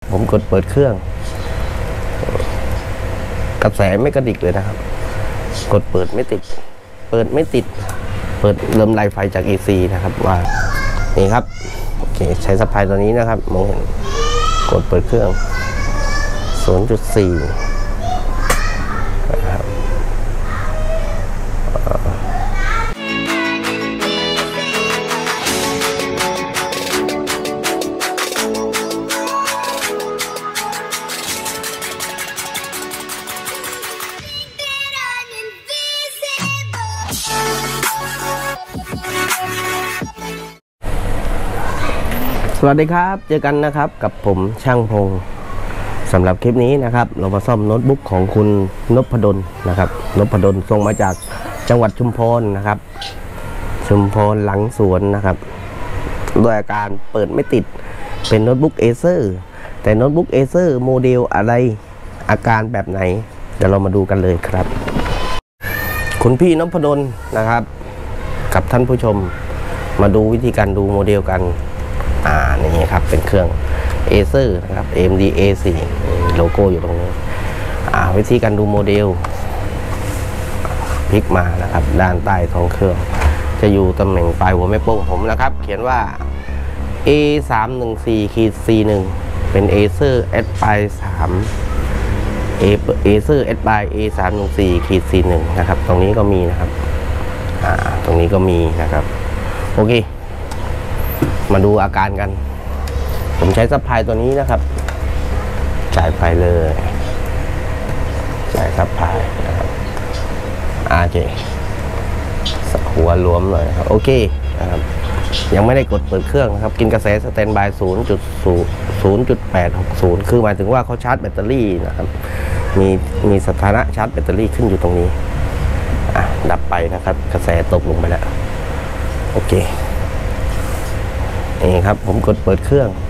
ผมกดเปิดเครื่องกระแสไม่กระดิกเลยนะครับกดเปิดไม่ติดเปิดเริ่มไล่ไฟจาก AC นะครับว่านี่ครับโอเคใช้สปายตัวนี้นะครับมองเห็นกดเปิดเครื่อง 0.4 นะครับสวัสดีครับเจอกันนะครับกับผมช่างพงศ์สำหรับคลิปนี้นะครับเรามาซ่อมโน้ตบุ๊กของคุณนพดลนะครับนพดลส่งมาจากจังหวัดชุมพรนะครับชุมพรหลังสวนนะครับด้วยอาการเปิดไม่ติดเป็นโน้ตบุ๊ก Acer แต่โน้ตบุ๊ก Acer โมเดลอะไรอาการแบบไหนเดี๋ยวเรามาดูกันเลยครับคุณพี่นพดลนะครับกับท่านผู้ชมมาดูวิธีการดูโมเดลกันนี่ครับเป็นเครื่อง Acer นะครับ AMD A4 โลโก้อยู่ตรงนี้วิธีการดูโมเดลพลิกมานะครับด้านใต้ของเครื่องจะอยู่ตำแหน่งปลายหัวแม่โป้งผมนะครับเขียนว่า A314-C1 เป็น Acer Aspire 3 Acer Aspire A314-C1 นะครับตรงนี้ก็มีนะครับตรงนี้ก็มีนะครับโอเคมาดูอาการกันผมใช้ซัพพลายตัวนี้นะครับจ่ายไฟเลยจ่ายซัพพลายนะครับโอเคหัวรวมเลยครับโอเคนะครับยังไม่ได้กดเปิดเครื่องนะครับกินกระแสสแตนบาย 0.860 คือหมายถึงว่าเขาชาร์จแบตเตอรี่นะครับมีสถานะชาร์จแบตเตอรี่ขึ้นอยู่ตรงนี้ดับไปนะครับกระแสตกลงไปแล้วโอเคนี่ครับผมกดเปิดเครื่อง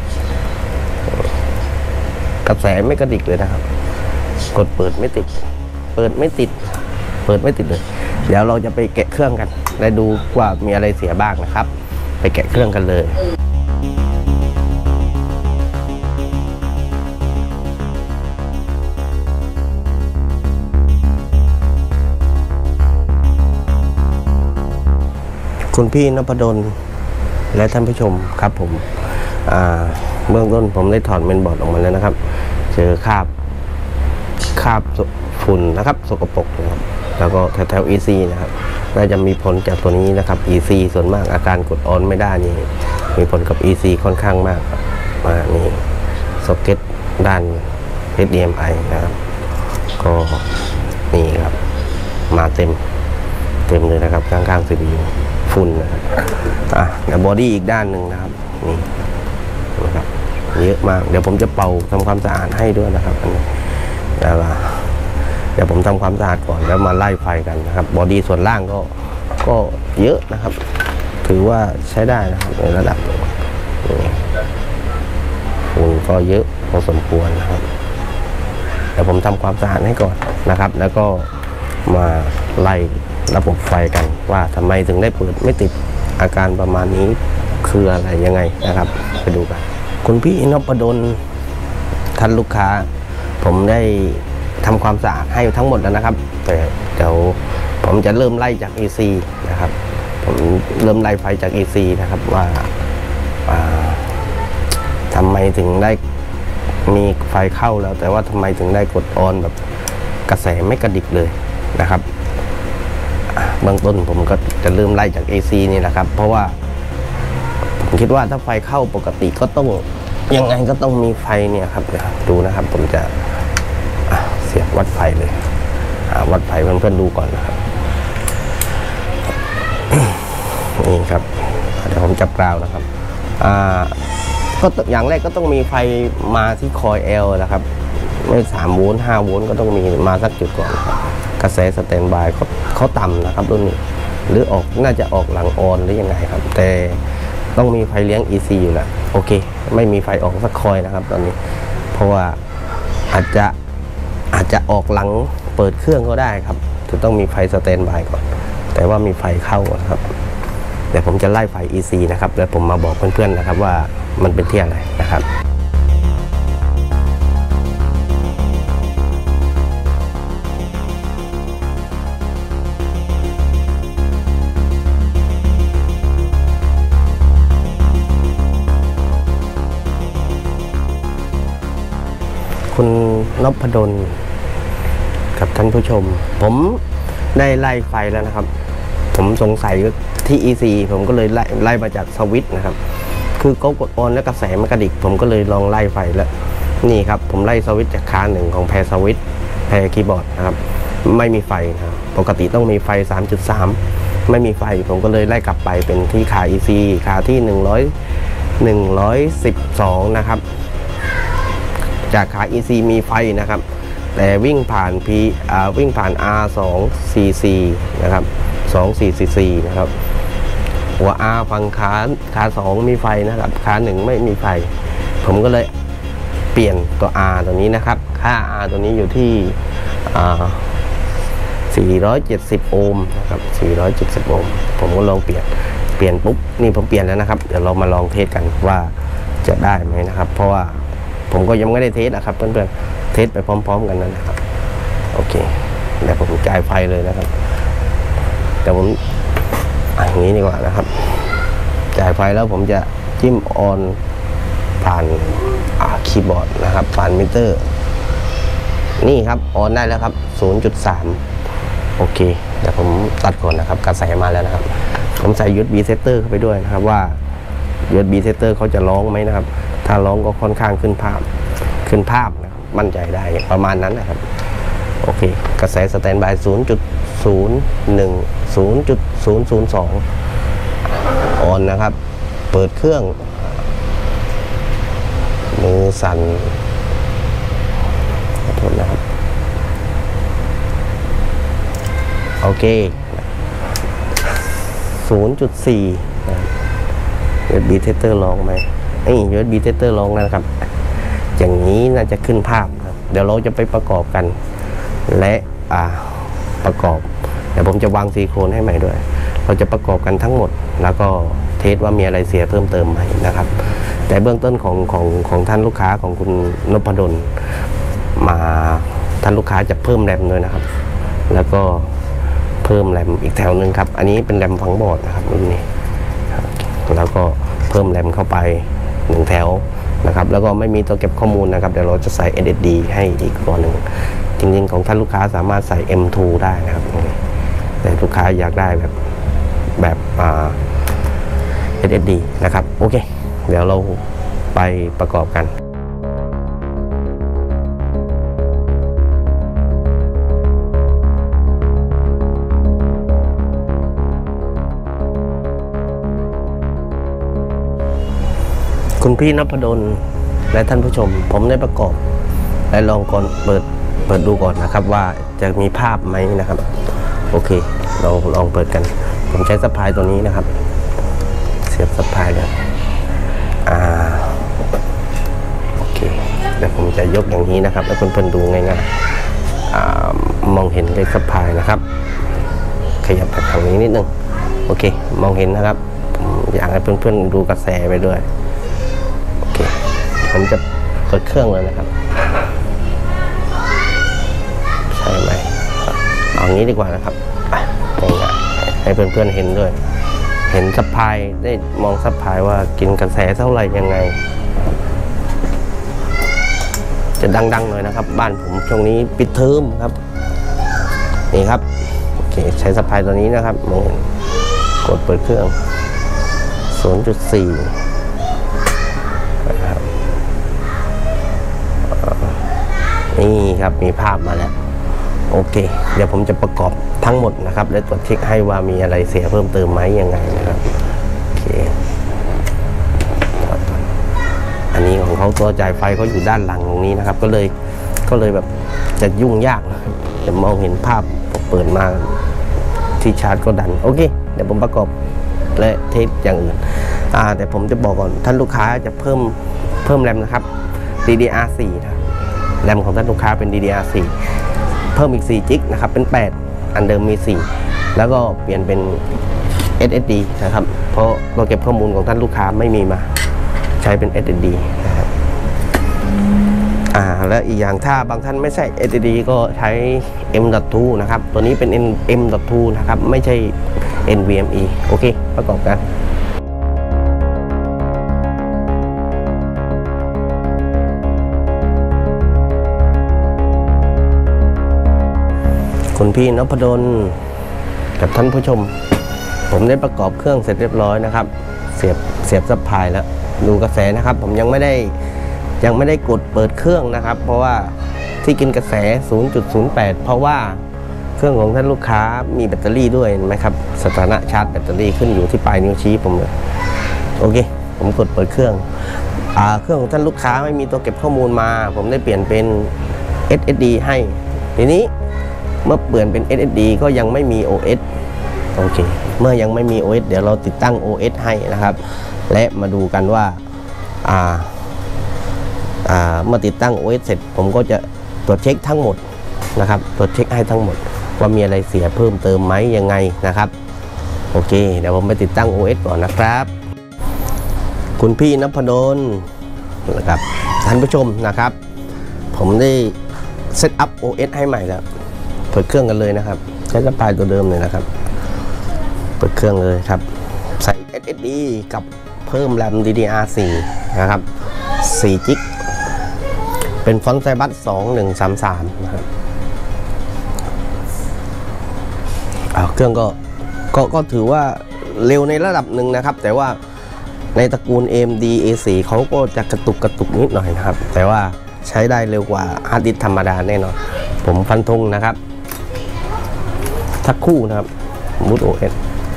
กระแสไม่กระดิกเลยนะครับกดเปิดไม่ติดเปิดไม่ติดเลยเดี๋ยวเราจะไปแกะเครื่องกันและดูว่ามีอะไรเสียบ้างนะครับไปแกะเครื่องกันเลยคุณพี่นพดลและท่านผู้ชมครับผมเบื้องต้นผมได้ถอดเมนบอร์ดออกมาแล้วนะครับเจอคราบฝุ่นนะครับสกปรกนะครับแล้วก็แถว EC นะครับน่าจะมีผลจากตัวนี้นะครับ EC ส่วนมากอาการกดออนไม่ได้นี่มีผลกับ EC ค่อนข้างมากนี่ซ็อกเก็ตด้าน HDMI นะครับก็นี่ครับมาเต็มเลยนะครับข้างๆ CPU ฝุ่นนะครับบอดี้อีกด้านหนึ่งนะครับนี่นะครับเยอะมากเดี๋ยวผมจะเป่าทำความสะอาดให้ด้วยนะครับอันนี้เดี๋ยวผมทำความสะอาดก่อนแล้วมาไล่ไฟกันนะครับบอดี้ส่วนล่างก็เยอะนะครับถือว่าใช้ได้นะครับในระดับนี่ฝุ่นก็เยอะพอสมควรนะครับเดี๋ยวผมทำความสะอาดให้ก่อนนะครับแล้วก็มาไล่ระบบไฟกันว่าทำไมถึงได้เปิดไม่ติดอาการประมาณนี้คืออะไรยังไงนะครับไปดูกันคุณพี่นพดลท่านลูกค้าผมได้ทำความสะอาดให้ทั้งหมดแล้วนะครับแต่เดี๋ยวผมจะเริ่มไล่จาก AC นะครับผมเริ่มไล่ไฟจาก AC นะครับว่าทำไมถึงได้มีไฟเข้าแล้วแต่ว่าทำไมถึงได้กดออนแบบกระแสไม่กระดิกเลยนะครับเบื้องต้นผมก็จะเริ่มไล่จาก AC นี่นะครับเพราะว่าผมคิดว่าถ้าไฟเข้าปกติก็ต้องยังไงก็ต้องมีไฟเนี่ยครับดูนะครับผมจะเสียบวัดไฟเลยวัดไฟเพื่อนๆดูก่อนนะครับนี่ครับเดี๋ยวผมจับกราวนะครับก็อย่างแรกก็ต้องมีไฟมาที่คอย L นะครับไม่3 โวลต์ 5 โวลต์ก็ต้องมีมาสักจุดก่อนกระแสสแตนบายเขาต่ำนะครับรุ่นนี้หรือน่าจะออกหลังออนหรือยังไงครับแต่ต้องมีไฟเลี้ยง EC อยู่แล้วโอเคไม่มีไฟออกสักคอยนะครับตอนนี้เพราะว่าอาจจะออกหลังเปิดเครื่องก็ได้ครับจะต้องมีไฟสแตนบายก่อนแต่ว่ามีไฟเข้าครับเดี๋ยวผมจะไล่ไฟ EC นะครับแล้วผมมาบอกเพื่อนๆนะครับว่ามันเป็นที่อะไรนะครับคุณนพดลกับท่านผู้ชมผมได้ไล่ไฟแล้วนะครับผมสงสัยที่ EC ผมก็เลยไล่มาจากสวิตช์นะครับคือเขากดออนแล้วกระแสมันกระดิกผมก็เลยลองไล่ไฟแล้วนี่ครับผมไล่สวิตช์จากขาหนึ่งของแพรสวิตช์แพรคีย์บอร์ดนะครับไม่มีไฟนะครับปกติต้องมีไฟ 3.3 ไม่มีไฟผมก็เลยไล่กลับไปเป็นที่ขา EC ขาที่112นะครับจากขา EC มีไฟนะครับแต่วิ่งผ่านR244 นะครับ2444นะครับหัว R ฝั่งขา2มีไฟนะครับขา1ไม่มีไฟผมก็เลยเปลี่ยนตัว R ตัวนี้นะครับค่า R ตัวนี้อยู่ที่470 โอห์มนะครับ470 โอห์มผมก็ลองเปลี่ยนปุ๊บนี่ผมเปลี่ยนแล้วนะครับเดี๋ยวเรามาลองเทสกันว่าจะได้ไหมนะครับเพราะว่าผมก็ยังไม่ได้เทสนะครับเพื่อนๆเทสไปพร้อมๆกันนะครับโอเคเดี๋ยวผมจ่ายไฟเลยนะครับแต่ผมอย่างนี้ดีกว่านะครับจ่ายไฟแล้วผมจะจิ้มออนผ่านคีย์บอร์ดนะครับผ่านมิเตอร์นี่ครับออนได้แล้วครับ 0.3 โอเคเดี๋ยวผมตัดก่อนนะครับกระแสมาแล้วนะครับผมใส่ USB setter เข้าไปด้วยนะครับว่า USB setter เขาจะร้องไหมนะครับถ้าร้องก็ค่อนข้างขึ้นภาพนะครับมั่นใจได้ประมาณนั้นนะครับโอเคกระแสสแตนบาย 0.002 ออนนะครับเปิดเครื่องมือสั่นขอโทษนะครับโอเค 0.4 USB tester ลองไหมUSB tester ลองนะครับอย่างนี้น่าจะขึ้นภาพครับเดี๋ยวเราจะไปประกอบกันและประกอบเดี๋ยวผมจะวางซิลิโคนให้ใหม่ด้วยเราจะประกอบกันทั้งหมดแล้วก็เทสว่ามีอะไรเสียเพิ่มเติมไหมนะครับแต่เบื้องต้นของท่านลูกค้าของคุณนพดลมาท่านลูกค้าจะเพิ่มแรมด้วยนะครับแล้วก็เพิ่มแรมอีกแถวหนึ่งครับอันนี้เป็นแรมฝังบอร์ดนะครับรุ่นนี้แล้วก็เพิ่มแรมเข้าไป1แถวนะครับแล้วก็ไม่มีตัวเก็บข้อมูลนะครับเดี๋ยวเราจะใส่ SSD ให้อีกตัวหนึ่งจริงๆของท่านลูกค้าสามารถใส่ M2 ได้นะครับแต่ลูกค้าอยากได้แบบ SSD นะครับโอเคเดี๋ยวเราไปประกอบกันคุณพี่นพดลและท่านผู้ชมผมได้ประกอบและลองก่อนเปิดดูก่อนนะครับว่าจะมีภาพไหมนะครับโอเคเราลองเปิดกันผมใช้สะพายตัวนี้นะครับเสียบสะพายเลยโอเคเดี๋ยวผมจะยกอย่างนี้นะครับแล้วเพื่อนๆดูง่ายๆมองเห็นเลยสะพายนะครับขยับไปทางนี้นิดนึงโอเคมองเห็นนะครับอยากให้เพื่อนๆดูกระแสไปด้วยผมจะเปิดเครื่องเลยนะครับใช่ไหมเอางี้ดีกว่านะครับง่ายๆให้เพื่อนๆเห็นด้วยเห็นซัพพลายได้มองซัพพลายว่ากินกระแสเท่าไหร่ยังไงจะดังๆหน่อยนะครับบ้านผมช่วงนี้ปิดเทอมครับนี่ครับโอเคใช้ซัพพลายตัวนี้นะครับมองเห็นกดเปิดเครื่อง 0.4นี่ครับมีภาพมาแล้วโอเคเดี๋ยวผมจะประกอบทั้งหมดนะครับและตรวจเช็คให้ว่ามีอะไรเสียเพิ่มเติมไหมยังไงนะครับโอเคอันนี้ของเขาตัวจ่ายไฟเขาอยู่ด้านหลังตรงนี้นะครับก็เลยแบบจะยุ่งยากนะครับจะมองเห็นภาพเปิดมาที่ชาร์จก็ดันโอเคเดี๋ยวผมประกอบและเทสอย่างอื่นแต่ผมจะบอกก่อนท่านลูกค้าจะเพิ่มแรมนะครับ DDR4 นะแรมของท่านลูกค้าเป็น DDR4 เพิ่มอีก4 จิกนะครับเป็น8อันเดิมมี4แล้วก็เปลี่ยนเป็น SSD นะครับเพราะเราเก็บข้อมูลของท่านลูกค้าไม่มีมาใช้เป็น SSD นะครับและอีกอย่างถ้าบางท่านไม่ใช่ SSD ก็ใช้ M.2 นะครับตัวนี้เป็น M.2 นะครับไม่ใช่ NVMe โอเคประกอบกันคุณพี่นพดลกับท่านผู้ชมผมได้ประกอบเครื่องเสร็จเรียบร้อยนะครับเสียบซับพลายแล้วดูกระแสนะครับผมยังไม่ได้กดเปิดเครื่องนะครับเพราะว่าที่กินกระแส 0.08 เพราะว่าเครื่องของท่านลูกค้ามีแบตเตอรี่ด้วยเห็นไหมครับสถานะชาร์จแบตเตอรี่ขึ้นอยู่ที่ปลายนิ้วชี้ผมเลยโอเคผมกดเปิดเครื่องเครื่องของท่านลูกค้าไม่มีตัวเก็บข้อมูลมาผมได้เปลี่ยนเป็น SSD ให้ทีนี้เมื่อเปลี่ยนเป็น SSD ก็ยังไม่มี OS โอเคเมื่อยังไม่มี OS เดี๋ยวเราติดตั้ง OS ให้นะครับและมาดูกันว่าเมื่อติดตั้ง OS เสร็จผมก็จะตรวจเช็คทั้งหมดนะครับตรวจเช็คให้ทั้งหมดว่ามีอะไรเสียเพิ่มเติมไหมยังไงนะครับโอเคเดี๋ยวผมไปติดตั้ง OS ก่อนนะครับคุณพี่นพดลนะครับท่านผู้ชมนะครับผมได้เซตอัพ OS ให้ใหม่แล้วเปิดเครื่องกันเลยนะครับใช้สปายตัวเดิมเลยนะครับเปิดเครื่องเลยครับใส่ SSD กับเพิ่ม RAM DDR4 นะครับ4 จิกเป็นฟอนต์ไซบัส2133นะครับเครื่องก็ถือว่าเร็วในระดับหนึ่งนะครับแต่ว่าในตระกูล AMD A4 เขาก็จะกระตุกนิดหน่อยนะครับแต่ว่าใช้ได้เร็วกว่าฮาร์ดดิสก์ธรรมดาแน่นอนผมฟันธงนะครับสักครู่นะครับบูต OS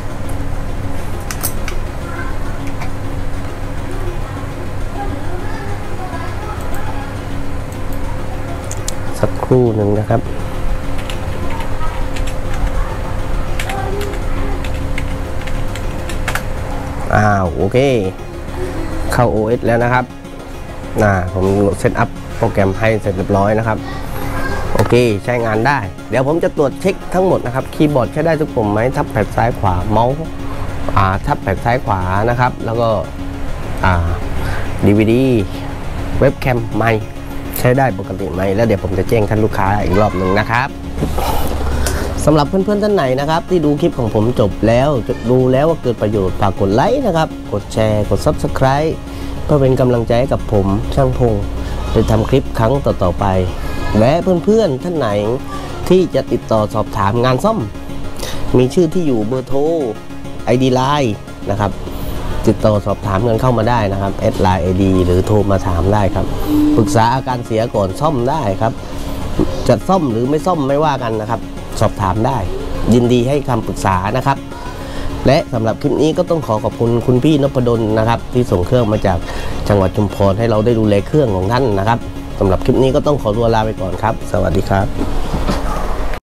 สักครู่หนึ่งนะครับโอเคเข้า OS แล้วนะครับผมเซตอัพโปรแกรมให้เสร็จเรียบร้อยนะครับโอเคใช้งานได้เดี๋ยวผมจะตรวจเช็คทั้งหมดนะครับคีย์บอร์ดใช้ได้ทุกปุ่มไหมทับแพดซ้ายขวาเมาส์ทับแพดซ้ายขวานะครับแล้วก็DVD เว็บแคมไมค์ใช้ได้ปกติไหมแล้วเดี๋ยวผมจะแจ้งท่านลูกค้าอีกรอบหนึ่งนะครับสำหรับเพื่อนๆท่านไหนนะครับที่ดูคลิปของผมจบแล้วดูแล้วว่าเกิดประโยชน์ฝากกดไลค์นะครับกดแชร์กด Subscribe เพื่อเป็นกำลังใจให้กับผมช่างพงได้ทำคลิปครั้งต่อๆไปและเพื่อนๆท่านไหนที่จะติดต่อสอบถามงานซ่อมมีชื่อที่อยู่เบอร์โทร ID Line นะครับติดต่อสอบถามกันเข้ามาได้นะครับแอดไลน์ ID หรือโทรมาถามได้ครับปรึกษาอาการเสียก่อนซ่อมได้ครับจะซ่อมหรือไม่ซ่อมไม่ว่ากันนะครับสอบถามได้ยินดีให้คำปรึกษานะครับและสำหรับคลิปนี้ก็ต้องขอบคุณคุณพี่นพดลนะครับที่ส่งเครื่องมาจากจังหวัดชุมพรให้เราได้ดูแลเครื่องของท่านนะครับสำหรับคลิปนี้ก็ต้องขอตัวลาไปก่อนครับสวัสดีครับ